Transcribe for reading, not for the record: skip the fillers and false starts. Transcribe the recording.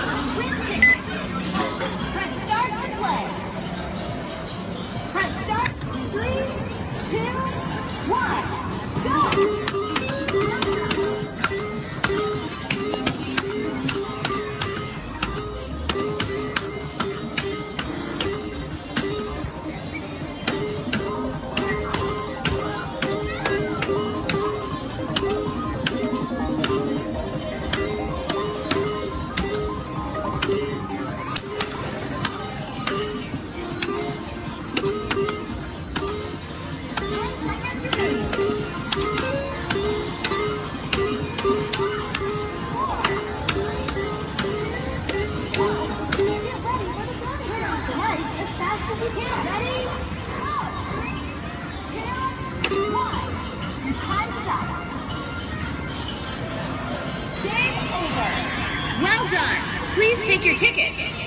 Win tickets. Press start to play. Press start. 3, 2, 1, go! Well done. Please take your ticket.